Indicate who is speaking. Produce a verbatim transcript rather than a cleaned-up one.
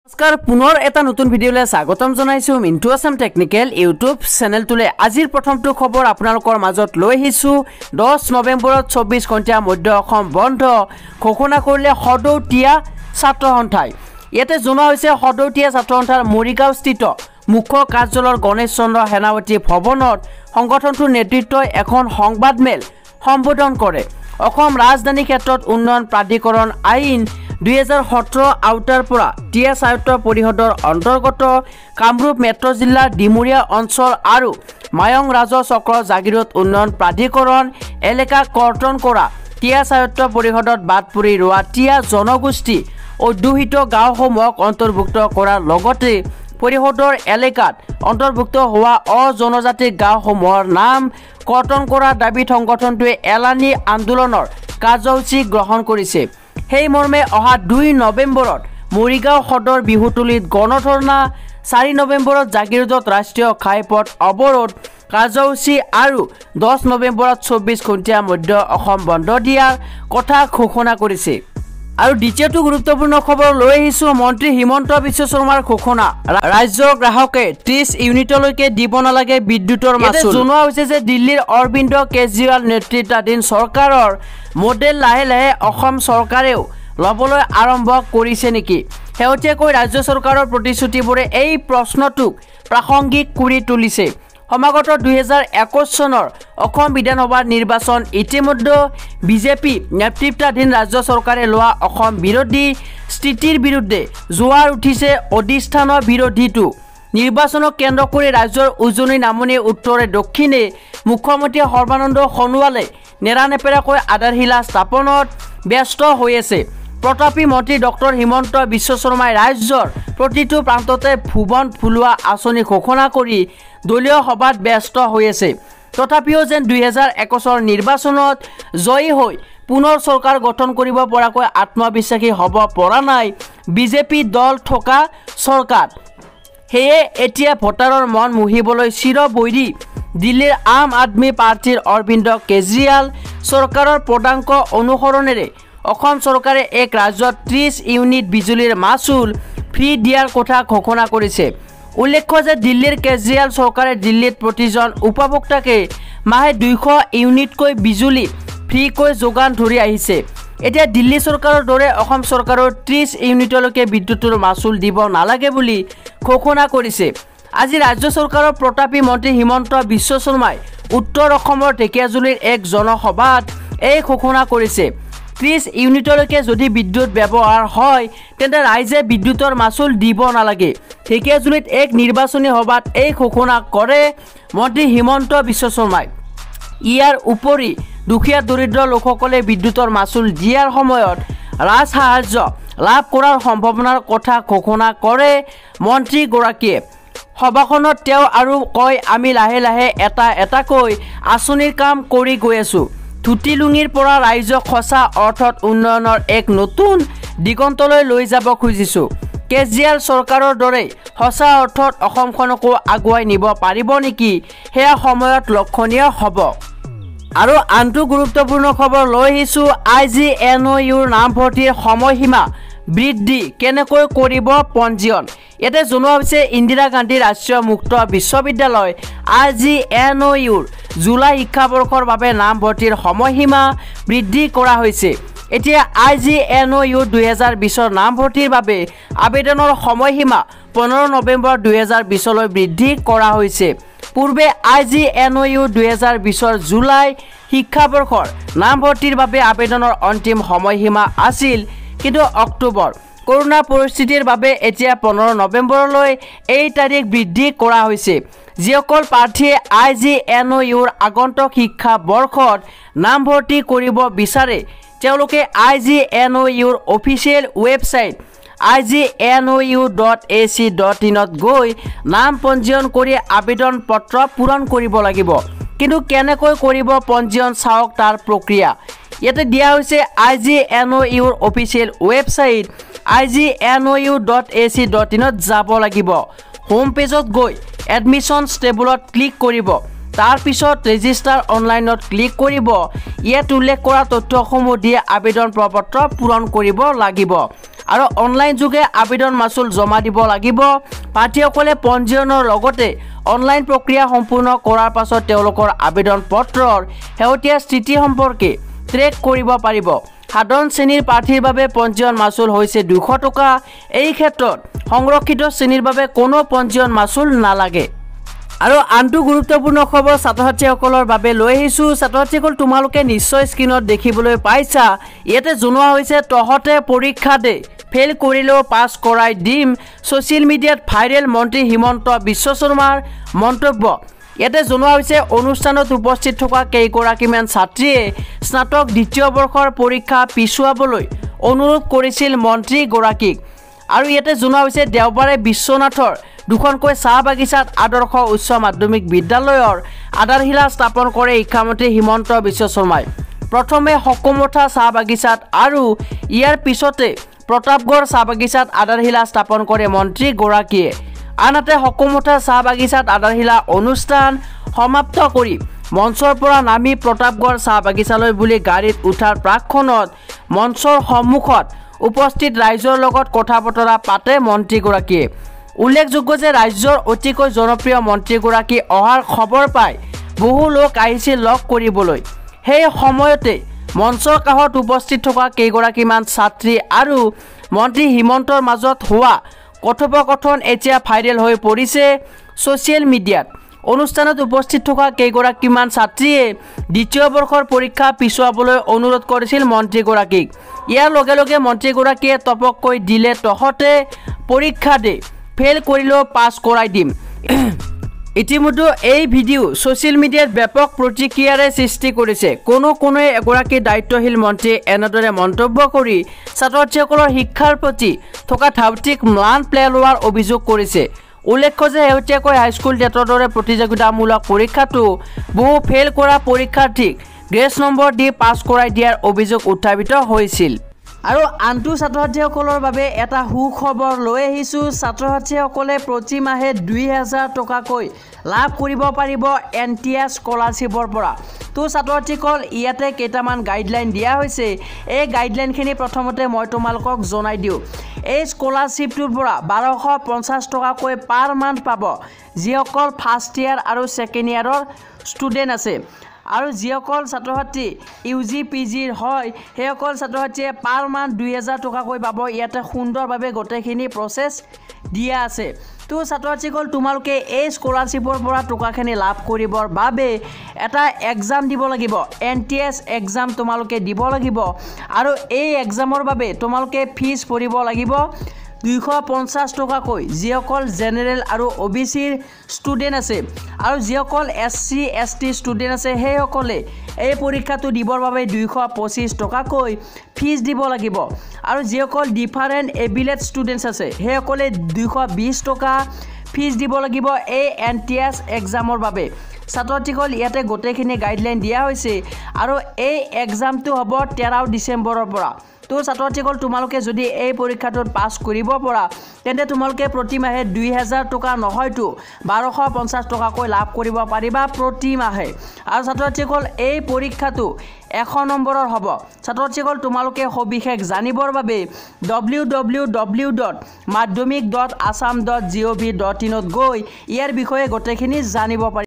Speaker 1: নমস্কাৰ পুনৰ এটা নতুন ভিডিঅ'লৈ স্বাগতম জনাইছো মিণ্টু আছাম টেকনিকেল ইউটিউব চেনেলটোলৈ আজিৰ প্ৰথমটো খবৰ আপোনালোকৰ মাজত লৈ আহিছো দহ নৱেম্বৰত চৌব্বিছ ঘণ্টা মধ্য অসম বন্ধ ঘোষণা কৰিলে সদৌতিয়া ছাত্ৰ সন্থাই ইয়াতে জনোৱা হৈছে সদৌতিয়া ছাত্ৰ সন্থাৰ মৰিগাঁও স্থিত মুখ্য কাৰ্যালয়ৰ গণেশ চন্দ্ৰ সেনাপতি ভৱনত সংগঠনটোৰ নেতৃত্বই এখন সংবাদমেল সম্বোধন কৰে অসম ৰাজধানী ক্ষেত্ৰত উন্নয়ন প্ৰাধিকৰণ আইন দুই হাজাৰ সোতৰ আউটাৰ পৰা টিএছ আয়ুক্ত পৰিষদৰ অন্তৰ্গত কামৰূপ মেট্ৰ জিলাৰ ডিমুৰীয়া অঞ্চল আৰু মায়ং ৰাজ চক্ৰ জাগিৰোড উন্নয়ন প্ৰাধিকৰণ এলেকা কৰ্তন কৰা টিএছ আয়ুক্ত পৰিষদত বাদ পৰি ৰোৱা টিয়া জনগোষ্ঠী অধ্যুষিত গাঁওসমূহক অন্তৰ্ভুক্ত কৰাৰ লগতে পৰিষদৰ এলেকাত অন্তৰ্ভুক্ত হোৱা অজনজাতি গাঁওসমূহৰ নাম কৰ্তন কৰাৰ দাবীত সংগঠনটোৱে এলানি আন্দোলনৰ কাৰ্যসূচী গ্ৰহণ কৰিছে সেই মৰ্মে অহা দুই নৱেম্বৰত মৰিগাঁও সদৰ বিহুতলিত গণধৰ্ণা চাৰি নৱেম্বৰত জাগিৰোডত ৰাষ্ট্ৰীয় ঘাইপথ অৱৰোধ কাৰ্যসূচী আৰু দহ নৱেম্বৰত চৌব্বিছ ঘণ্টা মধ্য অসম বন্ধ দিয়াৰ কথা ঘোষণা কৰিছে আৰু দ্বিতীয়টো গুৰুত্বপূৰ্ণ খবৰ লৈ আহিছো মন্ত্ৰী হিমন্ত বিশ্ব শৰ্মাৰ ঘোষণা ৰাজ্যৰ গ্ৰাহকে ত্ৰিছ ইউনিটলৈকে দিব নালাগে বিদ্যুতৰ মাচুল জনোৱা হৈছে যে দিল্লীৰ অৰবিন্দ কেজৰিৱাল নেতৃত্বাধীন চৰকাৰৰ মডেল লাহে লাহে অসম চৰকাৰেও ল'বলৈ আৰম্ভ কৰিছে নেকি শেহতীয়াকৈ ৰাজ্য চৰকাৰৰ প্ৰতিশ্ৰুতিবোৰে এই প্ৰশ্নটোক প্ৰাসংগিক কৰি তুলিছে সমাগত দুই হাজাৰ একৈছ চনৰ অসম বিধানসভাৰ নিৰ্বাচন ইতিমধ্যে বিজেপি নেতৃত্বাধীন ৰাজ্য চৰকাৰে লোৱা অসম বিৰোধী স্থিতিৰ বিৰুদ্ধে জোৱাৰ উঠিছে অধিষ্ঠানৰ বিৰোধীটো নিৰ্বাচনক কেন্দ্ৰ কৰি ৰাজ্যৰ উজনি নামনি উত্তৰে দক্ষিণে মুখ্যমন্ত্ৰী সৰ্বানন্দ সোণোৱালে নেৰানেপেৰাকৈ আধাৰশিলা স্থাপনত ব্যস্ত হৈ আছে প্ৰতাপী মন্ত্ৰী ডক্টৰ হিমন্ত বিশ্ব শৰ্মাই ৰাজ্যৰ প্ৰতিটো প্ৰান্ততে ভুৱন ফুলোৱা আঁচনি ঘোষণা কৰি দলীয় সভাত ব্যস্ত হৈ আছে তথাপিও যেন দুই হাজাৰ একৈছৰ নিৰ্বাচনত জয়ী হৈ পুনৰ চৰকাৰ গঠন কৰিব পৰাকৈ আত্মবিশ্বাসী হ'ব পৰা নাই বিজেপি দল থকা চৰকাৰ সেয়ে এতিয়া ভোটাৰৰ মন মুহিবলৈ চিৰবৈৰী দিল্লীৰ আম আদমি পাৰ্টিৰ অৰবিন্দ কেজৰিৱাল চৰকাৰৰ পদাংক অনুসৰণেৰে অসম চৰকাৰে এক ৰাজ্যত ত্ৰিছ ইউনিট বিজুলীৰ মাচুল ফ্ৰী দিয়াৰ কথা ঘোষণা কৰিছে উল্লেখ্য যে দিল্লীৰ কেজৰিৱাল চৰকাৰে দিল্লীত প্ৰতিজন উপভোক্তাকে মাহে দুইশ ইউনিটকৈ বিজুলী ফ্ৰীকৈ যোগান ধৰি আহিছে এতিয়া দিল্লী চৰকাৰৰ দৰে অসম চৰকাৰৰ ত্ৰিছ ইউনিটলৈকে বিদ্যুতৰ মাচুল দিব নালাগে বুলি ঘোষণা কৰিছে আজি ৰাজ্য চৰকাৰৰ প্ৰতাপী মন্ত্ৰী হিমন্ত বিশ্ব শৰ্মাই উত্তৰ অসমৰ ঢেকিয়াজুলিৰ এক জনসভাত এই ঘোষণা কৰিছে ত্ৰিছ ইউনিটলৈকে যদি বিদ্যুৎ ব্যৱহাৰ হয় তেন্তে ৰাইজে বিদ্যুতৰ মাচুল দিব নালাগে ঢেকিয়াজুলিত এক নিৰ্বাচনী সভাত এই ঘোষণা কৰে মন্ত্ৰী হিমন্ত বিশ্ব শৰ্মাই ইয়াৰ উপৰি দুখীয়া দৰিদ্ৰ লোকসকলে বিদ্যুতৰ মাচুল দিয়াৰ সময়ত ৰাজ সাহায্য লাভ কৰাৰ সম্ভাৱনাৰ কথা ঘোষণা কৰে মন্ত্ৰীগৰাকীয়ে সভাখনত তেওঁ আৰু কয় আমি লাহে লাহে এটা এটাকৈ আঁচনিৰ কাম কৰি গৈ আছোঁ ধুতি লুঙিৰ পৰা ৰাইজক সঁচা অৰ্থত উন্নয়নৰ এক নতুন দিগন্তলৈ লৈ যাব খুজিছোঁ কেজৰিৱাল চৰকাৰৰ দৰে সঁচা অৰ্থত অসমখনকো আগুৱাই নিব পাৰিব নেকি সেয়া সময়ত লক্ষণীয় হ'ব আৰু আনটো গুৰুত্বপূৰ্ণ খবৰ লৈ আহিছোঁ আই জি এন অ' ইউৰ নামভৰ্তিৰ সময়সীমা বৃদ্ধি কেনেকৈ কৰিব পঞ্জীয়ন ইয়াতে জনোৱা হৈছে ইন্দিৰা গান্ধী ৰাষ্ট্ৰীয় মুক্ত বিশ্ববিদ্যালয় আই জি এন অ' ইউৰ জুলাই শিক্ষাবৰ্ষৰ বাবে নামভৰ্তিৰ সময়সীমা বৃদ্ধি কৰা হৈছে এতিয়া আই জি এন অ' ইউৰ দুই হাজাৰ বিছৰ নামভৰ্তিৰ বাবে আবেদনৰ সময়সীমা পোন্ধৰ নৱেম্বৰ দুই হাজাৰ বিছলৈ বৃদ্ধি কৰা হৈছে পূৰ্বে আই জি এন অ' ইউৰ দুই হাজাৰ বিছৰ জুলাই শিক্ষাবৰ্ষৰ নামভৰ্তিৰ বাবে আবেদনৰ অন্তিম সময়সীমা আছিল কিন্তু অক্টোবৰ কৰোনা পৰিস্থিতিৰ বাবে এতিয়া পোন্ধৰ নৱেম্বৰলৈ এই তাৰিখ বৃদ্ধি কৰা হৈছে যিসকল প্ৰাৰ্থীয়ে আই জি এন অ' ইউৰ আগন্তুক শিক্ষা বৰ্ষত নামভৰ্তি কৰিব বিচাৰে তেওঁলোকে আই জি এন অ' ইউৰ official website I G N O' U dot A C dot ইনত গৈ নাম পঞ্জীয়ন কৰি আবেদন পত্ৰ পূৰণ কৰিব লাগিব কিন্তু কেনেকৈ কৰিব পঞ্জীয়ন চাওক তাৰ প্ৰক্ৰিয়া ইয়াতে দিয়া হৈছে আই জি এন অ' ইউৰ official website I G N O' U dot A C dot ইনত যাব লাগিব হোম পেজত গৈ এডমিশ্যন টেবুলত ক্লিক কৰিব তাৰ পিছত ৰেজিষ্টাৰ অনলাইনত ক্লিক কৰিব ইয়াত উল্লেখ কৰা তথ্যসমূহ দিয়ে আবেদন প্ৰপত্ৰ পূৰণ কৰিব লাগিব আৰু অনলাইন যোগে আবেদন মাচুল জমা দিব লাগিব প্ৰাৰ্থীসকলে পঞ্জীয়নৰ লগতে অনলাইন প্ৰক্ৰিয়া সম্পূৰ্ণ কৰাৰ পাছত তেওঁলোকৰ আবেদন পত্ৰৰ হেউতীয়া স্থিতি সম্পৰ্কে ট্ৰেক কৰিব পাৰিব সাধাৰণ শ্ৰেণীৰ প্ৰাৰ্থীৰ বাবে পঞ্জীয়ন মাচুল হৈছে দুশ টকা এই ক্ষেত্ৰত সংৰক্ষিত শ্ৰেণীৰ বাবে কোনো পঞ্জীয়ন মাচুল নালাগে আৰু আনটো গুৰুত্বপূৰ্ণ খবৰ ছাত্ৰছাত্ৰীসকলৰ বাবে লৈ আহিছোঁ ছাত্ৰছাত্ৰীসকল তোমালোকে নিশ্চয় স্ক্ৰীনত দেখিবলৈ পাইছা ইয়াতে জনোৱা হৈছে তহতে পৰীক্ষা দে ফেল কৰিলেও পাছ কৰাই দিম ছ'চিয়েল মিডিয়াত ভাইৰেল মন্ত্ৰী হিমন্ত বিশ্ব শৰ্মাৰ মন্তব্য ইয়াতে জনোৱা হৈছে অনুষ্ঠানত উপস্থিত থকা কেইগৰাকীমান ছাত্ৰীয়ে স্নাতক দ্বিতীয় বৰ্ষৰ পৰীক্ষা পিছুৱাবলৈ অনুৰোধ কৰিছিল মন্ত্ৰীগৰাকীক আৰু ইয়াতে জনোৱা হৈছে দেওবাৰে বিশ্বনাথৰ দুখনকৈ চাহ বাগিচাত আদৰ্শ উচ্চ মাধ্যমিক বিদ্যালয়ৰ আধাৰশিলা স্থাপন কৰে শিক্ষামন্ত্ৰী হিমন্ত বিশ্ব শৰ্মাই প্ৰথমে হকুমঠা চাহ বাগিচাত আৰু ইয়াৰ পিছতে প্ৰতাপগড় চাহ বাগিচাত আধাৰশিলা স্থাপন কৰে মন্ত্ৰীগৰাকীয়ে আনহাতে হকুমঠা চাহ বাগিচাত আধাৰশিলা অনুষ্ঠান সমাপ্ত কৰি মঞ্চৰ পৰা নামি প্ৰতাপগড় চাহ বাগিচালৈ বুলি গাড়ীত উঠাৰ প্ৰাকখনত মঞ্চৰ সন্মুখত উপস্থিত ৰাইজৰ লগত কথা বতৰা পাতে মন্ত্ৰীগৰাকীয়ে উল্লেখযোগ্য যে ৰাজ্যৰ অতিকৈ জনপ্ৰিয় মন্ত্ৰীগৰাকী অহাৰ খবৰ পাই বহু লোক আহিছিল লগ কৰিবলৈ সেই সময়তে মঞ্চৰ কাষত উপস্থিত থকা কেইগৰাকীমান ছাত্ৰী আৰু মন্ত্ৰী হিমন্তৰ মাজত হোৱা কথোপকথন এতিয়া ভাইৰেল হৈ পৰিছে ছ'চিয়েল মিডিয়াত অনুষ্ঠানত উপস্থিত থকা কেইগৰাকীমান ছাত্ৰীয়ে দ্বিতীয় বৰ্ষৰ পৰীক্ষা পিছুৱাবলৈ অনুৰোধ কৰিছিল মন্ত্ৰীগৰাকীক ইয়াৰ লগে লগে মন্ত্ৰীগৰাকীয়ে তপককৈ দিলে তহতে পৰীক্ষা দে ফেল কৰিলেও পাছ কৰাই দিম ইতিমধ্যে এই ভিডিঅ' ছ'চিয়েল মিডিয়াত ব্যাপক প্ৰতিক্ৰিয়াৰে সৃষ্টি কৰিছে কোনো কোনোৱে এগৰাকী দায়িত্বশীল মন্ত্ৰীয়ে এনেদৰে মন্তব্য কৰি ছাত্ৰছাত্ৰীসকলৰ শিক্ষাৰ প্ৰতি থকা ধাউতিক ম্লান পেলোৱাৰ অভিযোগ কৰিছে উল্লেখ্য যে শেহতীয়াকৈ হাইস্কুল টেটৰ দৰে প্ৰতিযোগিতামূলক পৰীক্ষাটো বহু ফেল কৰা পৰীক্ষাৰ্থীক গ্ৰেছ নম্বৰ দি পাছ কৰাই দিয়াৰ অভিযোগ উত্থাপিত হৈছিল আৰু আনটো ছাত্ৰছাত্ৰীসকলৰ বাবে এটা সুখবৰ লৈ আহিছোঁ ছাত্ৰছাত্ৰীসকলে প্ৰতি মাহে দুই হাজাৰ টকাকৈ লাভ কৰিব পাৰিব এন টি এছ স্কলাৰশ্বিপৰ পৰা তো ছাত্ৰছাত্ৰীসকল ইয়াতে কেইটামান গাইডলাইন দিয়া হৈছে এই গাইডলাইনখিনি প্ৰথমতে মই তোমালোকক জনাই দিওঁ এই স্কলাৰশ্বিপটোৰ পৰা বাৰশ পঞ্চাছ টকাকৈ পাৰ মান্থ পাব যিসকল ফাৰ্ষ্ট ইয়াৰ আৰু ছেকেণ্ড ইয়াৰৰ ষ্টুডেণ্ট আছে আৰু যিসকল ছাত্ৰছাত্ৰী ইউ জি পি জিৰ হয় সেইসকল ছাত্ৰছাত্ৰীয়ে পাৰ মান্থ দুই হাজাৰ টকাকৈ পাব ইয়াতে সুন্দৰভাৱে গোটেইখিনি প্ৰচেছ দিয়া আছে তো ছাত্ৰছাত্ৰীসকল তোমালোকে এই স্কলাৰশ্বিপৰ পৰা টকাখিনি লাভ কৰিবৰ বাবে এটা এক্সাম দিব লাগিব এন টি এছ এক্সাম তোমালোকে দিব লাগিব আৰু এই এক্সামৰ বাবে তোমালোকে ফিজ ভৰিব লাগিব দুইশ পঞ্চাছ টকাকৈ যিসকল জেনেৰেল আৰু অ' বি চিৰ ষ্টুডেণ্ট আছে আৰু যিসকল S C S T student আছে সেইসকলে এই পৰীক্ষাটো দিবৰ বাবে দুইশ পঁচিছ টকাকৈ ফিজ দিব লাগিব আৰু যিসকল ডিফাৰেণ্ট এবিলেট ষ্টুডেণ্টছ আছে সেইসকলে দুইশ বিছ টকা ফিজ দিব লাগিব এই এন টি এছ এক্সামৰ বাবে ছাত্ৰছাত্ৰীসকল ইয়াতে গোটেইখিনি গাইডলাইন দিয়া হৈছে আৰু এই এক্সামটো হ'ব তেৰ ডিচেম্বৰৰ পৰা তো ছাত্ৰছাত্ৰীসকল তোমালোকে যদি এই পৰীক্ষাটোত পাছ কৰিব পৰা তেন্তে তোমালোকে প্ৰতি মাহে দুই হাজাৰ টকা নহয়তো বাৰশ পঞ্চাছ টকাকৈ লাভ কৰিব পাৰিবা প্ৰতি মাহে আৰু ছাত্ৰছাত্ৰীসকল এই পৰীক্ষাটো এশ নম্বৰৰ হ'ব ছাত্ৰছাত্ৰীসকল তোমালোকে সবিশেষ জানিবৰ বাবে ডব্লিউ ডব্লিউ ডব্লিউ ডট মাধ্যমিক dot Assam dot G O' V dot ইনত গৈ ইয়াৰ বিষয়ে গোটেইখিনি জানিব পাৰি